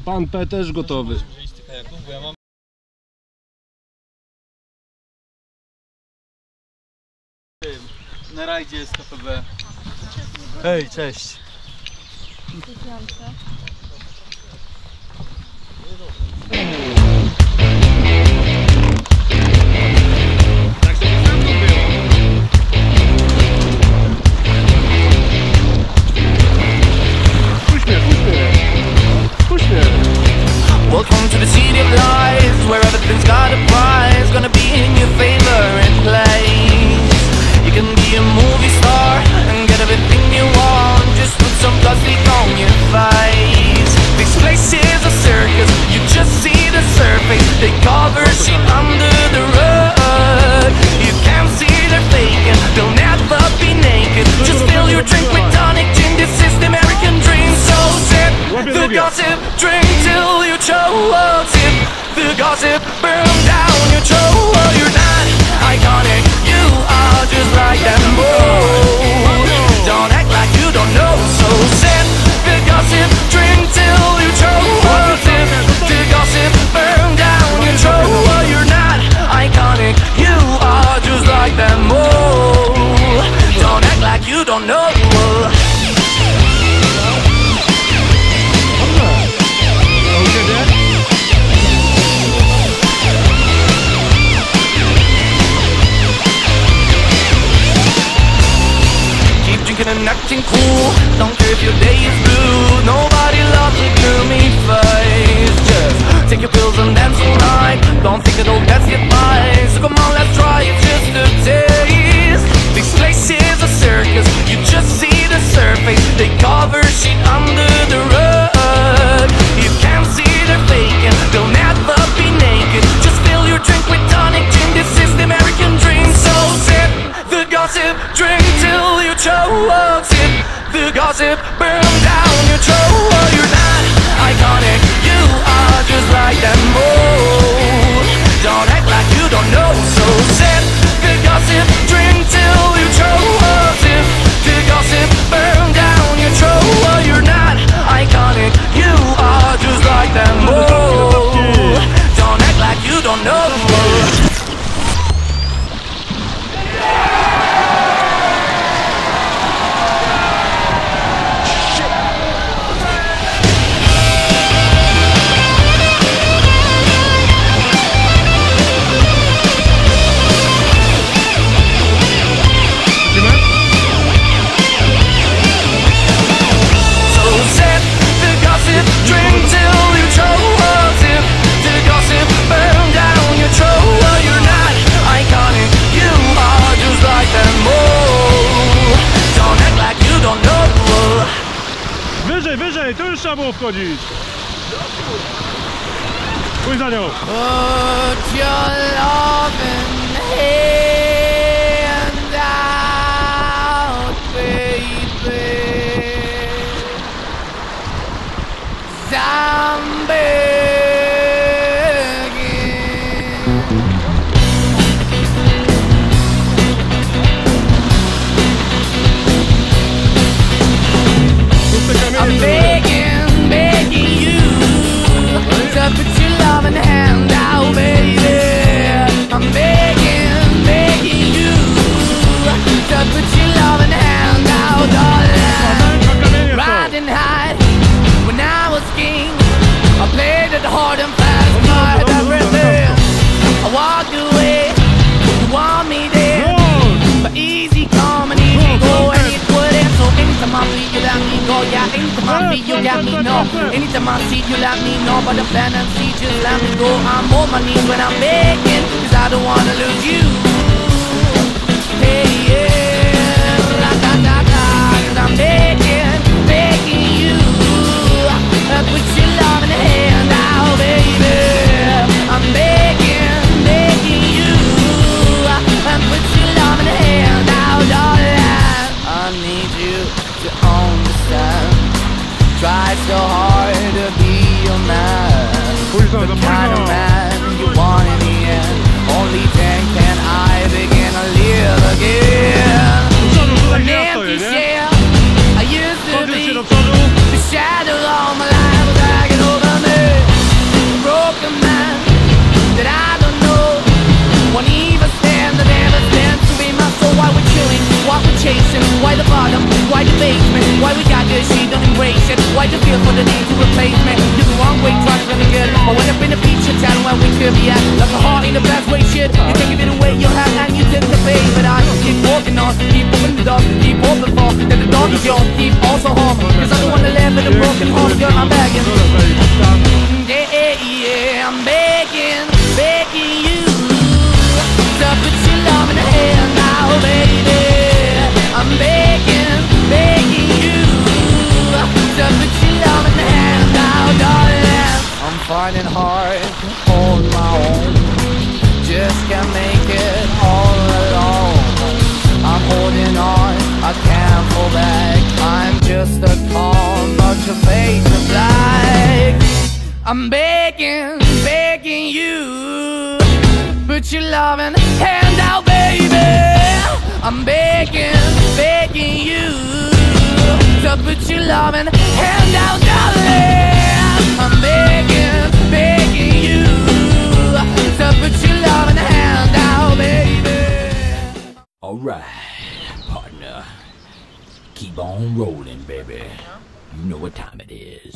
Pan P też gotowy. Na rajdzie jest KPB. Hej, cześć. Welcome to the city of lies, where everything's got a prize, gonna be in your favorite place. You can be a movie star and get everything you want, just put some plastic on your face. This place is a circus, you just see the surface, they cover shit under the rug. You can't see they're faking, they'll never be naked. Just fill your drink with tonic gin, this is the American dream. So sip the gossip, drink till you choke. Sip the gossip, burn down your throat. You're not iconic, you are just like them. Don't act like you don't know. So sip the gossip, drink till you choke. Sip the gossip, burn down your throat. You're not iconic, you are just like them. Don't act like you don't know. And acting cool, don't care if your day is blue. Nobody loves a gloomy face. Just take your pills and dance all night. Don't think it'll dance get by. So come on, let's try it just a taste. This place is a circus, you just see the surface. They cover shit under the rug. You can't see they're faking, they'll never be naked. Just fill your drink with tonic gin, this is the American dream. So sip the gossip, drink till you choke. Sip the gossip, burn down your throat. You're not iconic, you are just like them. Don't act like you don't know. So sip the gossip, drink till you choke. Sip the gossip, burn down your throat. You're not iconic, you are just like them. Don't act like you don't know. Wyżej, tu już trzeba było wchodzić. Pójdź za nią. Put your loving hand out, baby. I'm begging. I'm begging, begging you to put your loving hand out, baby. I'm begging, begging you to put your loving hand out, darling. Riding high when I was king, I played it hard and fast, tried everything. I walked away, you want me there, but easy come and easy go, and it wouldn't. So anytime I see you, let me go. Yeah, anytime I see you, let me know. Anytime I see you, let me know. But the plan and see, just let me go. I'm on my knees when I'm begging, cause I don't wanna lose you. Hey, yeah, ra-da-da-da, cause I'm begging, begging you. Put your love in the hand out, baby. I'm begging, begging you. Put your love in the hand out, darling. I need you to understand. Try so hard to be your man, the kind of man you want in the end. Only then can I begin to live again. An empty shell I used to be, the shadow all my life was dragging over me. face me. Why we got good, she don't embrace it. Why the feel for the need to replace me? You're the wrong way, trying to really good. I went up in a feature town where we could be at. Like a heart in the best way, shit. You can give it away, you have, and you take the bait. But I keep walking on, keep opening the door, keep open for. That the dog is yours, keep also home. Cause I don't wanna live in a broken home, girl, I'm begging. Yeah, I'm begging, begging you to put your love in the hand now, baby. I'm begging, begging you to put your love in the hand now, darling. I'm finding hard to hold my own, just can't make it all alone. I'm holding on, I can't fall back. I'm just a call, but your face is black. I'm begging, begging you, put your loving hand out, baby. I'm begging, begging you, to put your loving hand out, darling. I'm begging, begging you, to put your loving hand out, baby. Alright, partner. Keep on rolling, baby. You know what time it is.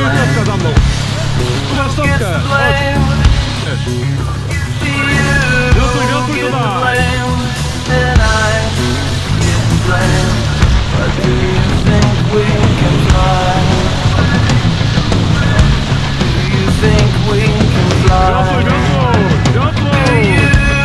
stopka za mną. Tu masz stopkę. Wiosłuj, wiosłuj tutaj. Wiosłuj, wiosłuj, wiosłuj.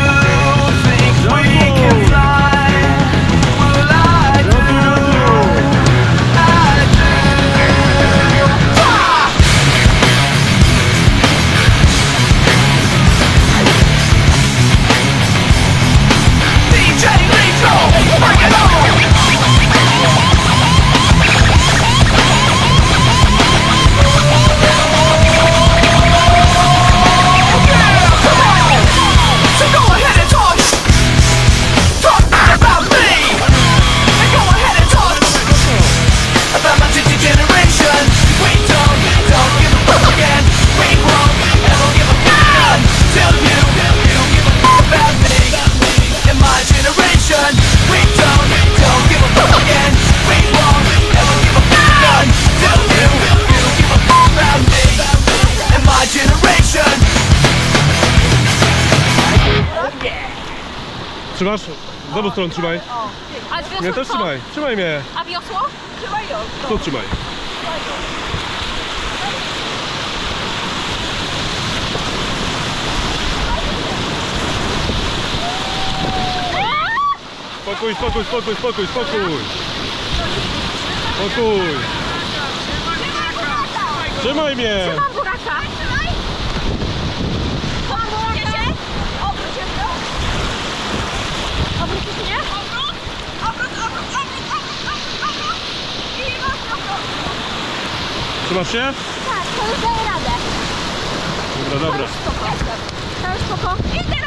Trzymasz? Z obu stron trzymaj. A wiosło Mnie też co? trzymaj. Trzymaj mnie. A wiosło? Trzymaj ją. Tu trzymaj. Spokój, spokój, spokój, spokój, spokój. Spokój. Trzymaj mnie. Mam buraka. Obróćcie się. Obróć się. Obróćcie się, nie? Obróć. Obróć, obróć, obróć, obróć, obróć. I obróć. Trzymasz się? Tak, to już daję radę. Dobra, dobra. Spoko. To już spoko. Idę.